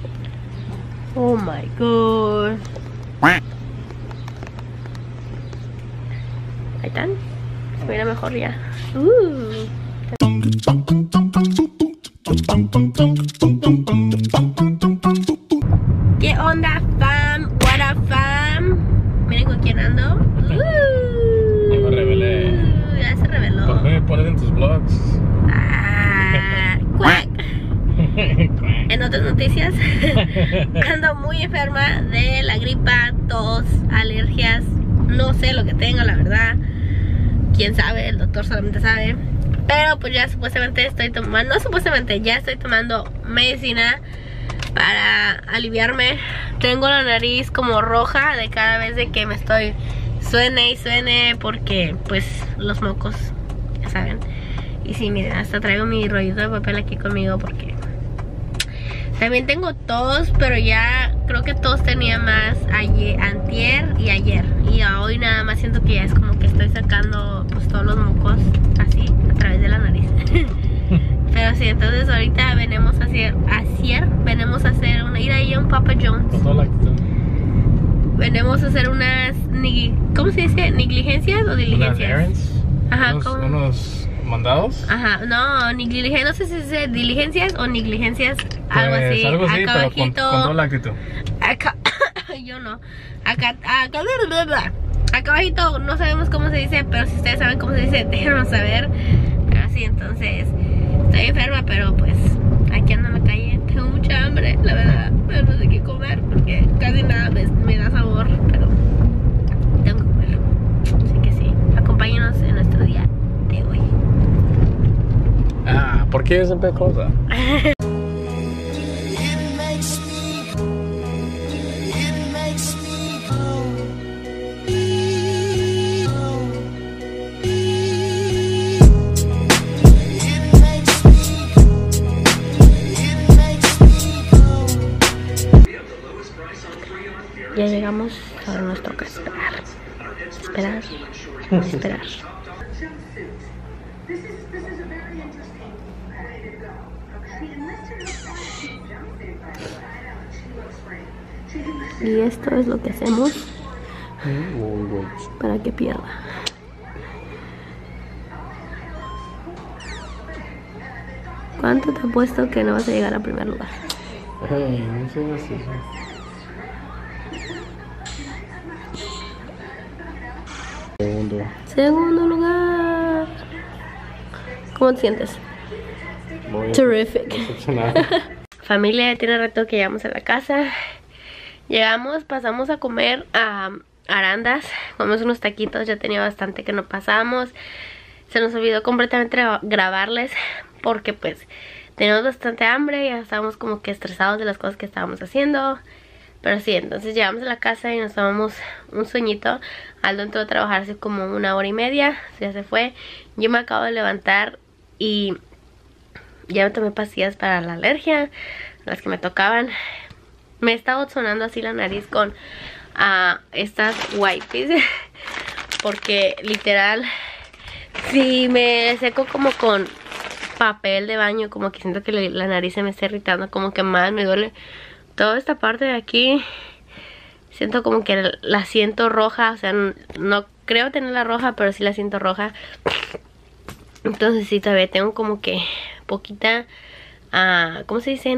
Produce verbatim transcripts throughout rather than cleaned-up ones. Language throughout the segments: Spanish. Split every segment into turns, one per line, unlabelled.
Oh my god. Ahí están. Se mira mejor ya. Uh. ¿Qué onda, fam? What up, fam? Miren con quién ando. Uh.
Ya me revelé.
Ya se reveló.
¿Por qué me pones en tus vlogs?
Ah, cuac. En otras noticias, ando muy enferma de la gripa, tos, alergias. No sé lo que tengo, la verdad. Quién sabe, el doctor solamente sabe. Pero pues ya supuestamente estoy tomando, no supuestamente, ya estoy tomando medicina para aliviarme. Tengo la nariz como roja de cada vez de que me estoy suene y suene, porque pues los mocos, ya saben. Y sí, miren, hasta traigo mi rollito de papel aquí conmigo porque también tengo tos, pero ya creo que tos tenía más ayer, antier y ayer. Y hoy nada más siento que ya es como que estoy sacando pues todos los mocos así a través de la nariz. Pero sí, entonces ahorita venimos a hacer, ayer venimos a hacer una, ir ahí a un Papa John's. Venimos a hacer unas, ¿cómo se dice? ¿Negligencias o diligencias?
¿Unas errands?
Ajá,
unos,
¿cómo?
Unos mandados.
Ajá, no, negligencias, no sé si es diligencias o negligencias, algo
Pues,
así.
algo así,
acá
pero
abajito,
con, con toda la actitud.
acá, yo no, acá, acá, bla, bla, bla. Acá abajito no sabemos cómo se dice, pero si ustedes saben cómo se dice, déjenos saber. Pero sí, entonces, estoy enferma, pero pues, aquí ando en la calle, tengo mucha hambre, la verdad, pero no sé qué comer, porque casi nada me, me da sabor, pero tengo que comer. Así que sí, acompáñenos en nuestro día de hoy.
Ah, ¿por qué es siempre cosa?
Ya llegamos, ahora nos toca esperar. Esperar, esperar. Y esto es lo que hacemos para que pierda. ¿Cuánto te apuesto que no vas a llegar al primer lugar?
Hey, no sé eso. Segundo.
Segundo lugar. ¿Cómo te sientes?
Muy
Terrific.
decepcionado.
Familia, ya tiene rato que llegamos a la casa. Llegamos, pasamos a comer a Arandas. Comemos unos taquitos, ya tenía bastante que no pasamos. Se nos olvidó completamente grabarles porque pues teníamos bastante hambre. Ya estábamos como que estresados de las cosas que estábamos haciendo. Pero sí, entonces llegamos a la casa y nos tomamos un sueñito. Aldo entró a trabajar hace como una hora y media, ya se fue. Yo me acabo de levantar y ya me tomé pastillas para la alergia, las que me tocaban. Me he estado sonando así la nariz con uh, estas wipes, porque literal, si me seco como con papel de baño, como que siento que la nariz se me está irritando, como que más me duele toda esta parte de aquí. Siento como que la siento roja, o sea, no creo tenerla roja, pero sí la siento roja. Entonces sí, todavía tengo como que poquita, uh, ¿cómo se dicen?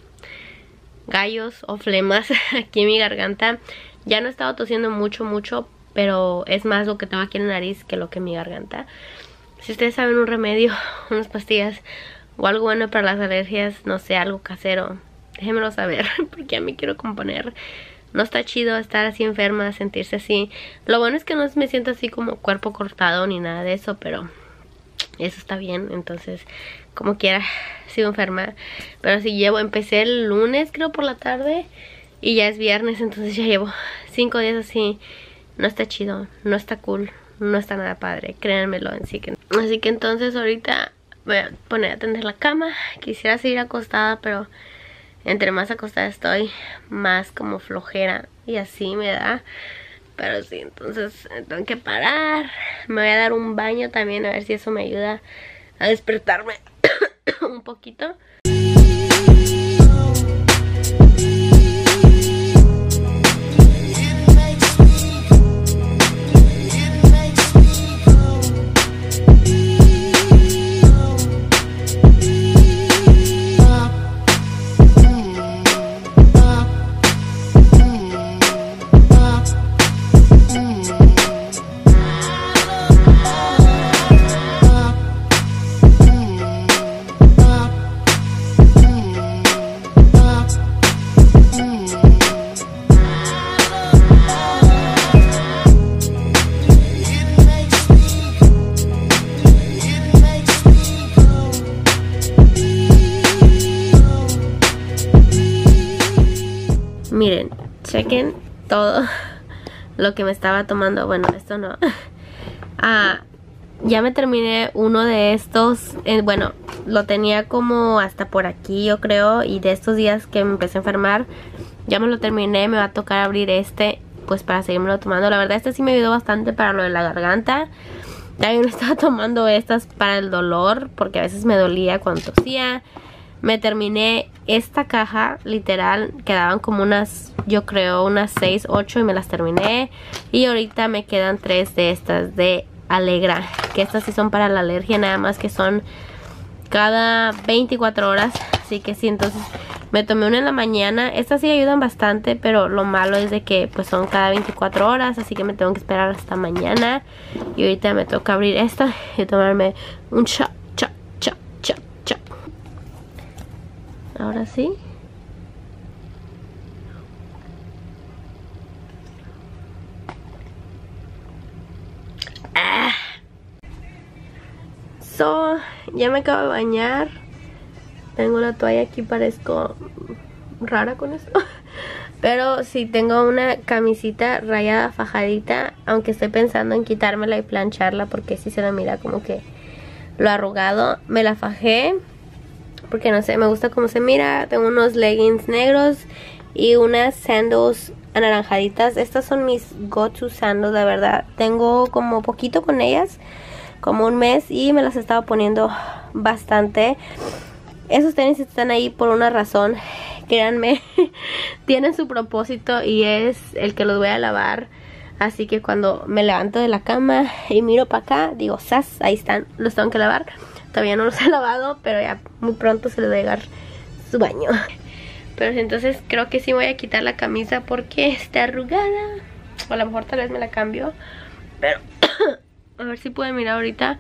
Gallos o flemas aquí en mi garganta. Ya no he estado tosiendo mucho, mucho, pero es más lo que tengo aquí en la nariz que lo que en mi garganta. Si ustedes saben un remedio, unas pastillas o algo bueno para las alergias, no sé, algo casero, déjenmelo saber, porque a mí quiero componer. No está chido estar así enferma, sentirse así. Lo bueno es que no me siento así como cuerpo cortado ni nada de eso, pero eso está bien. Entonces, como quiera, sigo enferma. Pero sí llevo, empecé el lunes creo por la tarde y ya es viernes, entonces ya llevo cinco días así. No está chido, no está cool, no está nada padre, créanmelo. Así que, así que entonces ahorita voy a poner a tender la cama. Quisiera seguir acostada, pero entre más acostada estoy, más como flojera y así me da. Pero sí, entonces tengo que parar. Me voy a dar un baño también, a ver si eso me ayuda a despertarme un poquito. Miren, chequen todo lo que me estaba tomando. Bueno, esto no. Ah, ya me terminé uno de estos. eh, Bueno, lo tenía como hasta por aquí, yo creo. Y de estos días que me empecé a enfermar, ya me lo terminé. Me va a tocar abrir este, pues para seguirme tomando. La verdad, este sí me ayudó bastante para lo de la garganta. También estaba tomando estas para el dolor, porque a veces me dolía cuando tosía. Me terminé esta caja, literal, quedaban como unas, yo creo, unas seis, ocho y me las terminé. Y ahorita me quedan tres de estas de Alegra, que estas sí son para la alergia, nada más que son cada veinticuatro horas. Así que sí, entonces me tomé una en la mañana. Estas sí ayudan bastante, pero lo malo es de que pues son cada veinticuatro horas, así que me tengo que esperar hasta mañana. Y ahorita me toca abrir esta y tomarme un shot, shot, shot, shot, shot. Ahora sí. Ah. So, ya me acabo de bañar. Tengo la toalla aquí, parezco rara con esto. Pero sí, tengo una camisita rayada fajadita, aunque estoy pensando en quitármela y plancharla porque sí se la mira como que lo arrugado. Me la fajé porque no sé, me gusta cómo se mira. Tengo unos leggings negros y unas sandals anaranjaditas. Estas son mis go-to sandals, la verdad. Tengo como poquito con ellas, como un mes, y me las he estado poniendo bastante. Esos tenis están ahí por una razón, créanme. Tienen su propósito y es el que los voy a lavar. Así que cuando me levanto de la cama y miro para acá, digo, ¡zas! Ahí están, los tengo que lavar. Todavía no los he lavado, pero ya muy pronto se les va a llegar su baño. Pero entonces creo que sí voy a quitar la camisa porque está arrugada. O a lo mejor tal vez me la cambio. Pero a ver si pueden mirar ahorita.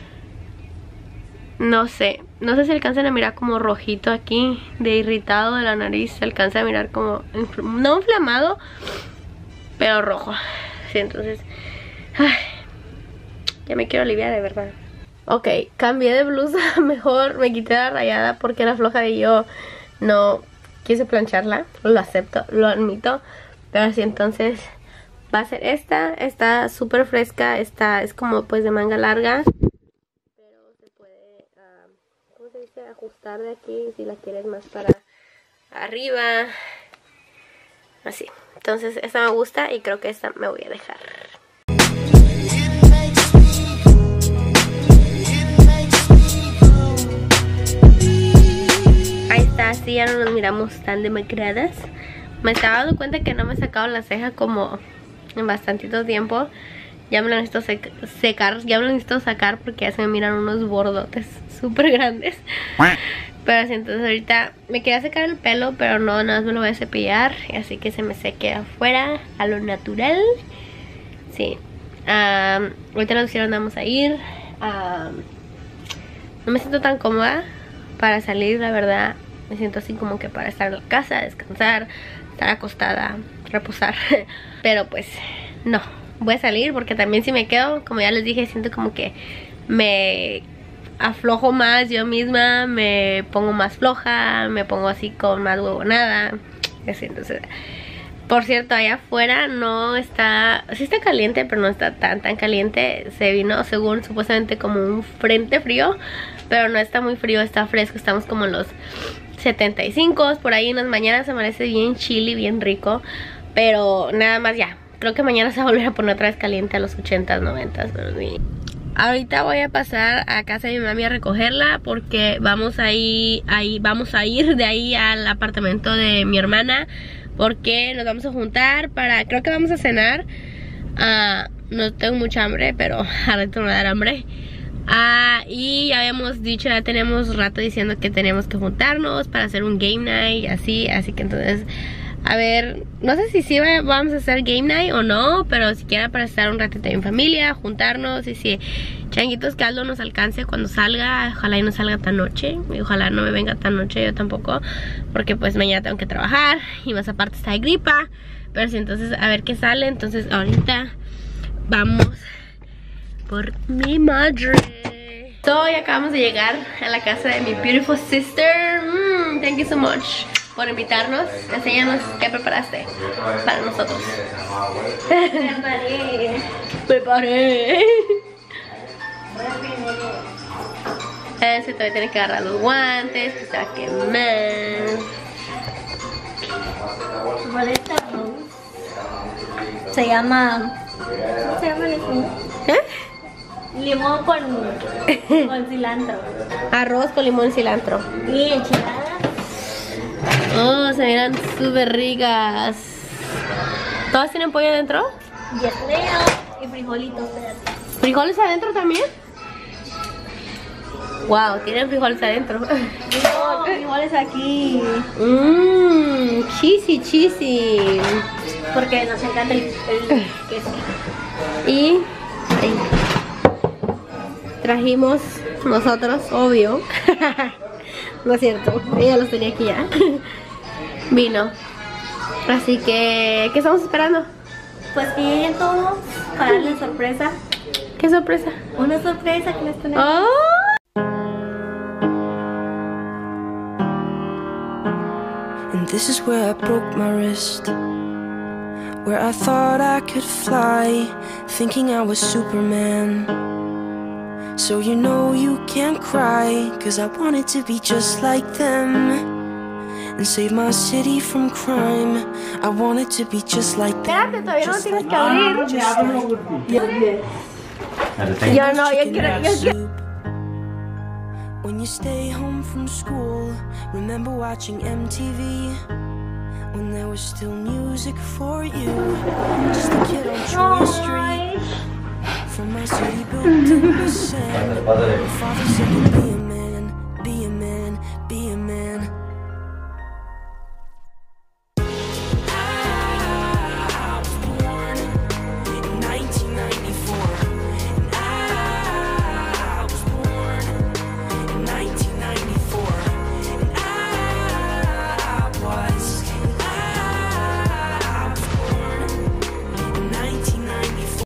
No sé, no sé si alcanzan a mirar como rojito aquí, de irritado de la nariz. Se alcanza a mirar como, no inflamado, pero rojo. Sí, entonces, ay, ya me quiero aliviar de verdad. Ok, cambié de blusa, mejor me quité la rayada porque la floja de yo no quise plancharla. Lo acepto, lo admito. Pero así entonces va a ser esta, está súper fresca, esta es como pues de manga larga. Ajustar de aquí si la quieres más para arriba, así. Entonces esta me gusta y creo que esta me voy a dejar. Ahí está, así ya no nos miramos tan demacradas. Me estaba dando cuenta que no me he sacado la ceja como en bastantito tiempo. Ya me lo necesito sec secar, ya me lo necesito sacar porque ya se me miran unos bordotes súper grandes. Pero así, entonces ahorita me quería secar el pelo, pero no, nada más me lo voy a cepillar. Así que se me seque afuera, a lo natural. Sí. Um, ahorita nos hicieron, vamos a ir. Um, no me siento tan cómoda para salir, la verdad. Me siento así como que para estar en la casa, descansar, estar acostada, reposar. Pero pues, no. Voy a salir porque también si me quedo, como ya les dije, siento como que me aflojo más yo misma, me pongo más floja, me pongo así con más huevonada. Así, entonces, por cierto, allá afuera no está, sí está caliente, pero no está tan tan caliente. Se vino según supuestamente como un frente frío, pero no está muy frío, está fresco. Estamos como en los setenta y cinco, por ahí en las mañanas amanece bien chilly, bien rico, pero nada más ya. Creo que mañana se va a volver a poner otra vez caliente a los ochentas, noventas, pero sí. Ahorita voy a pasar a casa de mi mami a recogerla porque vamos a ir, ahí, vamos a ir de ahí al apartamento de mi hermana porque nos vamos a juntar para, creo que vamos a cenar. Uh, no tengo mucha hambre, pero a rato me va a dar hambre. Uh, y ya habíamos dicho, ya tenemos rato diciendo que tenemos que juntarnos para hacer un game night, así, así que entonces... A ver, no sé si sí vamos a hacer game night o no, pero siquiera para estar un ratito en familia, juntarnos. Y si Changuitos Caldo nos alcance cuando salga, ojalá y no salga tan noche. Y ojalá no me venga tan noche, yo tampoco, porque pues mañana tengo que trabajar y más aparte está de gripa. Pero sí, entonces a ver qué sale. Entonces ahorita vamos por mi madre. So, ya acabamos de llegar a la casa de mi beautiful sister. mm, Thank you so much. por invitarnos. Enséñanos qué preparaste para nosotros.
Preparé.
Preparé. Ese todavía tiene que agarrar los guantes, que se va a quemar.
Boleta Rose. Se llama... ¿Cómo se llama el limón?
¿Eh?
Limón con, con cilantro.
Arroz con limón y cilantro.
Y enchiladas.
Oh, se miran súper ricas. ¿Todas tienen pollo adentro?
Yes, y frijolitos.
¿Frijoles adentro también? Wow, tienen frijoles adentro.
No, frijoles aquí.
Mmm, cheesy, cheesy.
Porque nos encanta el, el queso.
Y ahí. Trajimos nosotros, obvio. No es cierto, ella los tenía aquí ya. Vino. Así que, ¿qué estamos esperando?
Pues que lleguen todos para darles sorpresa.
¿Qué sorpresa?
Una sorpresa que les tenemos.
¡Oh!
And this is where I broke my wrist, where I thought I could fly, thinking I was Superman. So you know you can't cry, cause I wanted to be just like them and save my city from crime. I wanted to be just like them.
Espérate, todavía no tienes que abrir. Yo no, yo quiero, yo quiero.
When you stay home from school, remember watching M T V when there was still music for you. Just a kid on Troy Street, from my city built in the sand. My father said to be